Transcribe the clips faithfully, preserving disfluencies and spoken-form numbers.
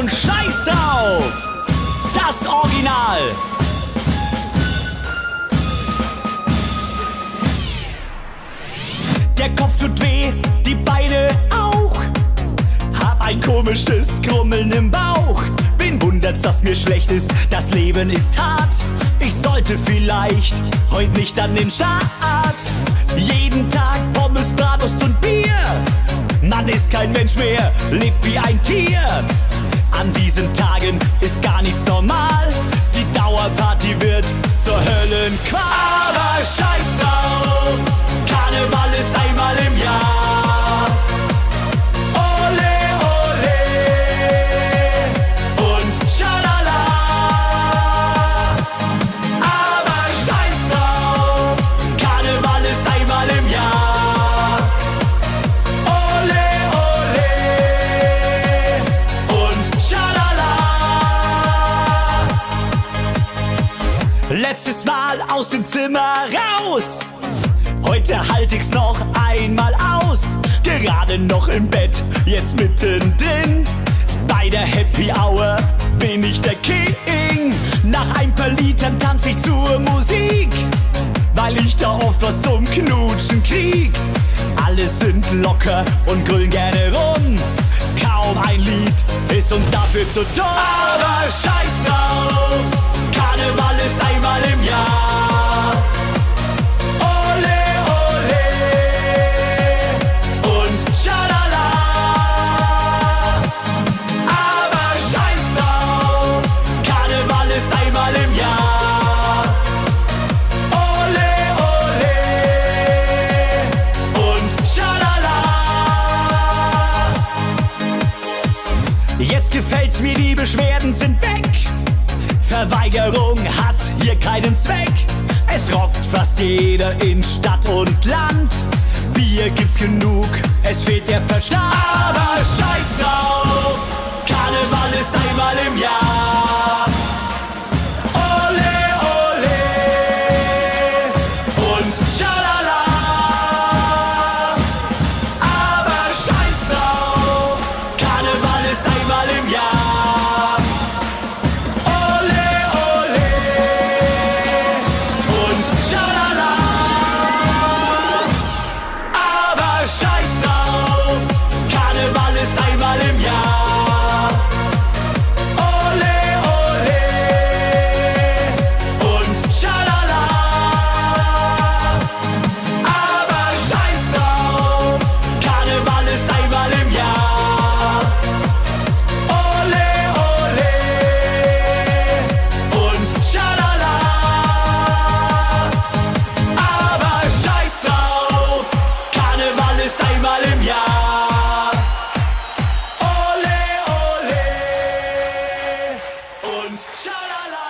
und scheiß drauf! Das Original! Der Kopf tut weh, die Beine auch. Hab ein komisches Grummeln im Bauch. Wen wundert's, dass mir schlecht ist? Das Leben ist hart. Ich sollte vielleicht heute nicht an den Start. Jeden Tag Pommes, Bratwurst und Bier. Man ist kein Mensch mehr, lebt wie ein Tier. An diesen Tagen ist gar nichts normal. Die Dauerparty wird zur Höllenqual. Aber scheiß drauf, Karneval ist einmal im Jahr. Ole, ole und schalala. Aber scheiß drauf, Karneval ist einmal im Jahr. Ole, ole und schalala. Letztes Mal aus dem Zimmer raus. Heute halt ich's noch einmal aus. Gerade noch im Bett, jetzt mittendrin. Bei der Happy Hour bin ich der King. Nach ein paar Litern tanz ich zur Musik, weil ich da oft was zum Knutschen krieg. Alle sind locker und grüllen gerne rum. Kaum ein Lied ist uns dafür zu dumm. Aber scheiß drauf, Karneval ist einmal im Jahr. Ole, ole und schalala. Aber scheiß drauf, Karneval ist einmal im Jahr. Ole, ole und schalala. Jetzt gefällt's mir, die Beschwerden sind weg. Verweigerung hat hier keinen Zweck. Es rockt fast jeder in Stadt und Land. Bier gibt's genug, es fehlt der Verstand. Aber scheiß drauf, Karneval ist einmal im Jahr. Ole, ole und schalala. Aber scheiß drauf, Karneval ist einmal im Jahr. Ole, ole und schalala. Aber scheiß drauf, Karneval ist einmal im Jahr. Ole, ole und schalala. Aber scheiß drauf, Karneval ist einmal im Jahr. Ole, ole und schalala. Aber scheiß drauf, Karneval ist einmal im Jahr. Ole, ole und schalala.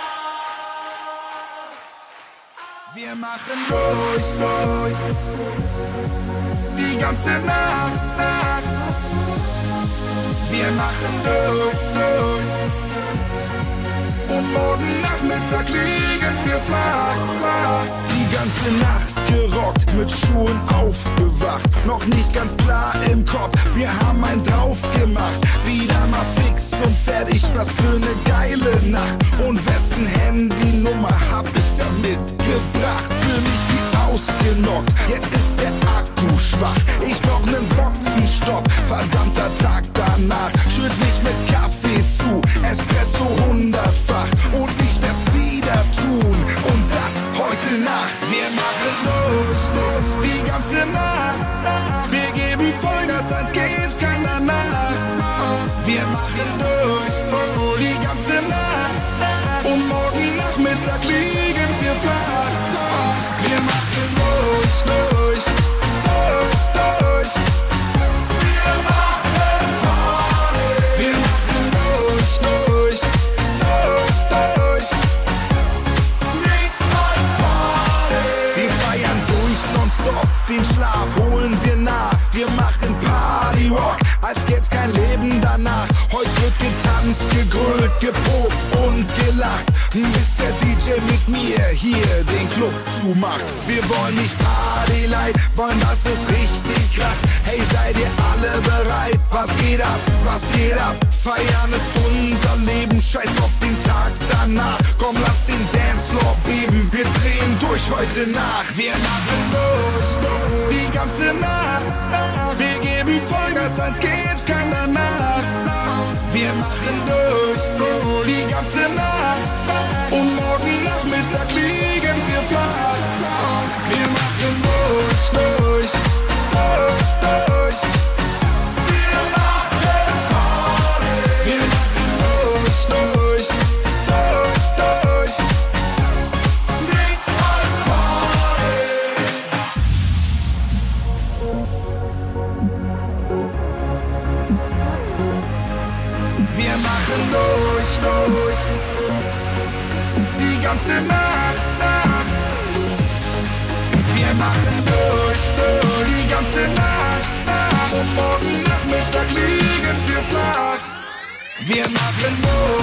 Wir machen durch, durch die ganze Nacht, Nacht. Wir machen durch, durch und morgen Nachmittag liegen wir flach, flach. Die ganze Nacht gerockt, mit Schuhen aufgewacht. Noch nicht ganz klar im Kopf, wir haben einen drauf gemacht. Wieder mal fix und fertig, was für eine geile Nacht. Und wessen Handynummer hab ich da mitgebracht? Fühl mich wie ausgenockt, jetzt ist der Akku schwach. Ich brauch nen Boxenstopp, verdammter Tag danach. Schütt mich mit Kaffee zu, Espresso hundertfach. Und ich werd's wieder tun, und das heute Nacht. Wir machen durch, die ganze Nacht. Wir geben Vollgas, als gäb's keiner nach. Wir machen durch, die ganze Nacht. Und morgen Nachmittag liegen wir flach. Wir machen durch, durch, durch, durch. Wir machen Party. Wir machen durch, durch, durch, durch. Nichts als Party. Wir feiern kein Leben danach. Heute wird getanzt, gegrölt, geprobt und gelacht, bis der D J mit mir hier den Club zumacht. Wir wollen nicht Party-Light, wollen, dass es richtig kracht. Hey, seid ihr alle bereit? Was geht ab? Was geht ab? Feiern ist unser Leben, scheiß auf den Tag danach. Komm, lass den Dancefloor beben, wir drehen durch heute Nacht. Wir machen durch, die ganze Nacht. Wir geben Vollgas, als gäb's kein danach. Wir machen durch, die ganze Nacht. Und morgen Nachmittag liegen wir flach. Wir machen durch, durch, durch, durch. Wir machen Party. Wir machen durch, durch, durch, durch. Nichts als Party. Wir machen durch, durch. Die ganze Nacht, Nacht. Wir machen durch, durch. Die ganze Nacht, Nacht. Und morgen Nachmittag liegen wir flach. Wir machen durch.